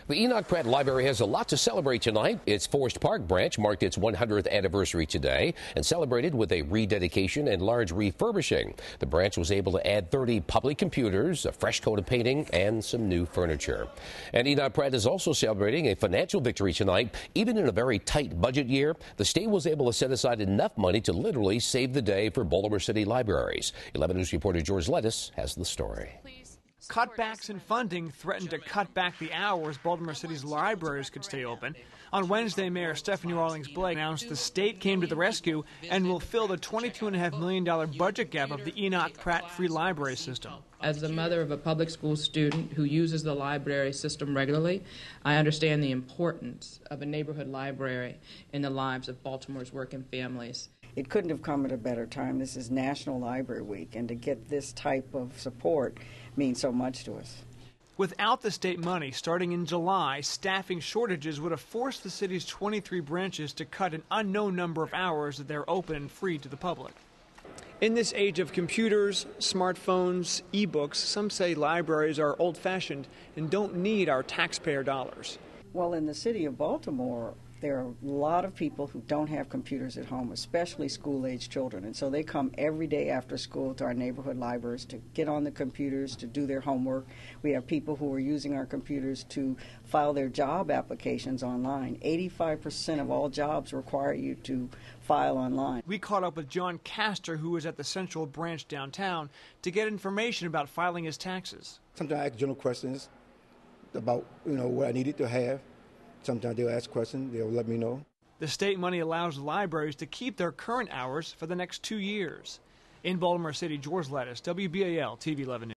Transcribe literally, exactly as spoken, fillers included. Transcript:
The Enoch Pratt Library has a lot to celebrate tonight. Its Forest Park branch marked its one hundredth anniversary today and celebrated with a rededication and large refurbishing. The branch was able to add thirty public computers, a fresh coat of painting, and some new furniture. And Enoch Pratt is also celebrating a financial victory tonight. Even in a very tight budget year, the state was able to set aside enough money to literally save the day for Baltimore City libraries. eleven News reporter George Lettis has the story. Cutbacks in funding threatened to cut back the hours Baltimore City's libraries could stay open. On Wednesday, Mayor Stephanie Rawlings-Blake announced the state came to the rescue and will fill the twenty-two point five million dollars budget gap of the Enoch Pratt Free Library System. As the mother of a public school student who uses the library system regularly, I understand the importance of a neighborhood library in the lives of Baltimore's working families. It couldn't have come at a better time. This is National Library Week, and to get this type of support means so much to us. Without the state money, starting in July, staffing shortages would have forced the city's twenty-three branches to cut an unknown number of hours that they're open and free to the public. In this age of computers, smartphones, e-books, some say libraries are old-fashioned and don't need our taxpayer dollars. Well, in the city of Baltimore, there are a lot of people who don't have computers at home, especially school-age children. And so they come every day after school to our neighborhood libraries to get on the computers, to do their homework. We have people who are using our computers to file their job applications online. eighty-five percent of all jobs require you to file online. We caught up with John Castor, who was at the Central Branch downtown, to get information about filing his taxes. Sometimes I ask general questions about, you know, what I needed to have. Sometimes they'll ask questions, they'll let me know. The state money allows libraries to keep their current hours for the next two years. In Baltimore City, George Lettis, W B A L T V eleven News.